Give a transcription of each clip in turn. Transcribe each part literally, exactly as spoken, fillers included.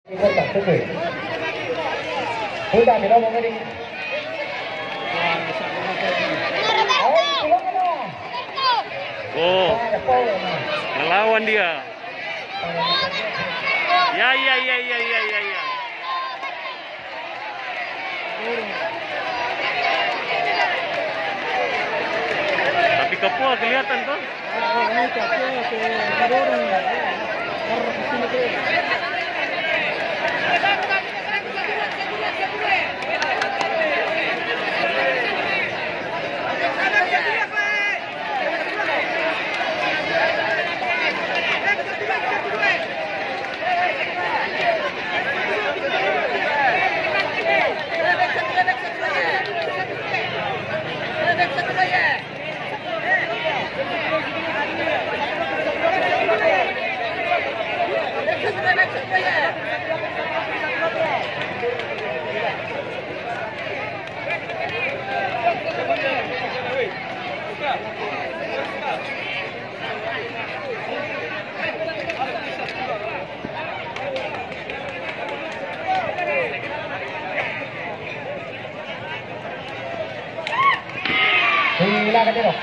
Udah, kita mau ngeding. Oh, melawan dia. Ya, ya, ya, ya, ya, ya, ya. Tapi Kapua kelihatan tuh. Silakan Dino.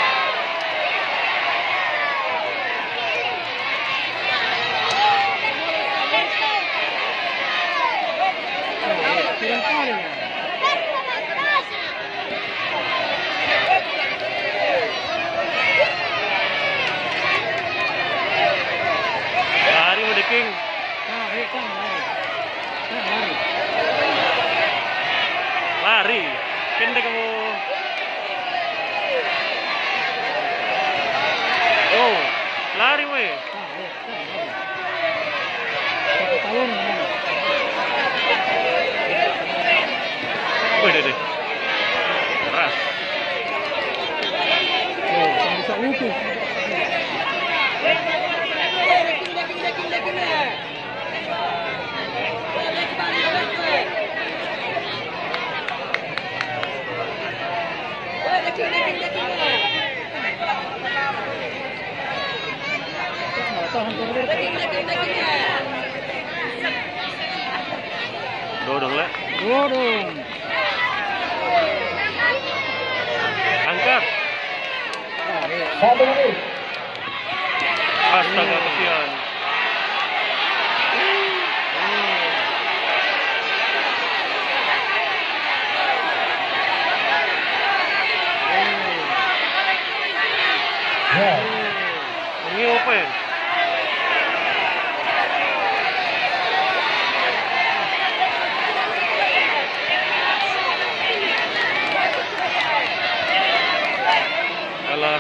Lari mau deking. Lari. Pendek kamu. Oh, lari weh. Wih deh deh. Keras. Oh, bisa utuh. Dodong lah. Dodong. Angkat. Satu menit. Astaga, kesian. Ya. Ini apa ya? Kalah.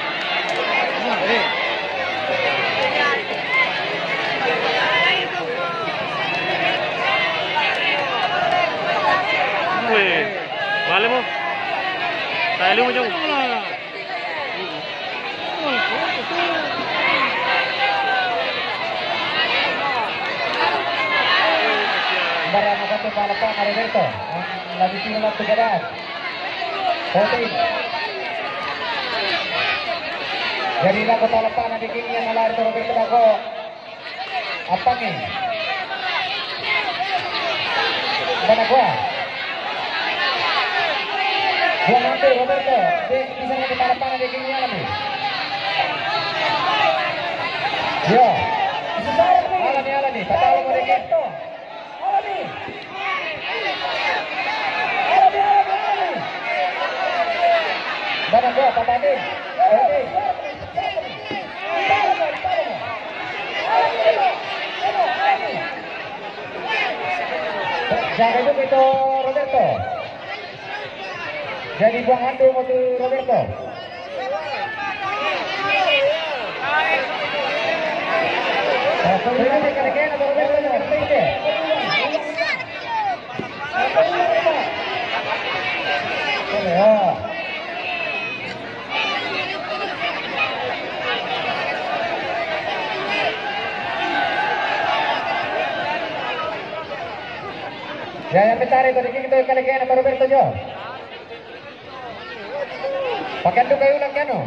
Weh, balik mo. Tali mo dyan. Barang satu balapan Roberto. Lagi simulan pejabat. Voting. Jadilah balapan di kini yang melalui Roberto Dago. Apa nih? Mana gua? Gua nanti Roberto. Dia bisa nanti balapan di kini yang nih. Yo. Alani alani. Patalo mo rin ito. Alani. Alani alani. Mana gua? Papanin. Alani. Jaga juga itu Roberto. Jadi buang hantu waktu Roberto. Sudah dikatakan atau Roberto jangan tinggi. Ya. Ya yang besar itu dikit itu kalian atau Roberto Jo. Pakai tu kayu ulang kano.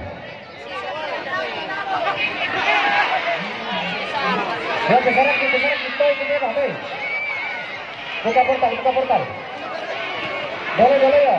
Ya besar kita besar kita itu dia apa? Buka portal, buka portal. Boleh, boleh ya.